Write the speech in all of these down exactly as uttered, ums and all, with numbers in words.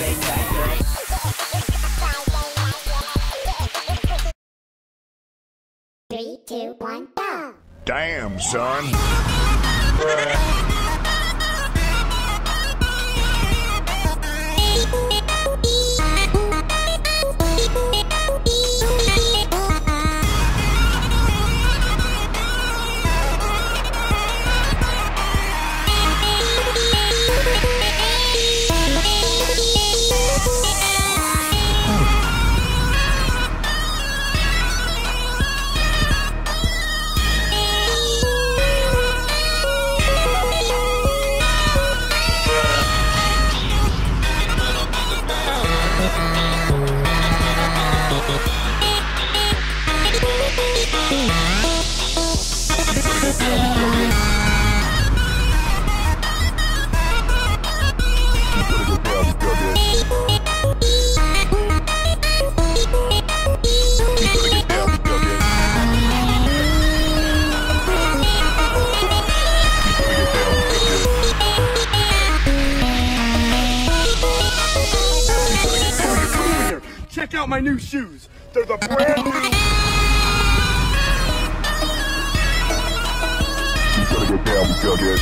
Three, two, one, go! Damn, son. Check out my new shoes. They're the brand new. You gotta get down, Jughead.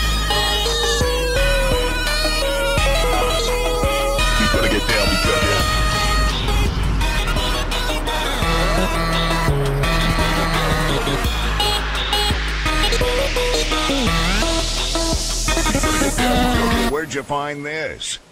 You gotta get down, Jughead. Where'd you find this?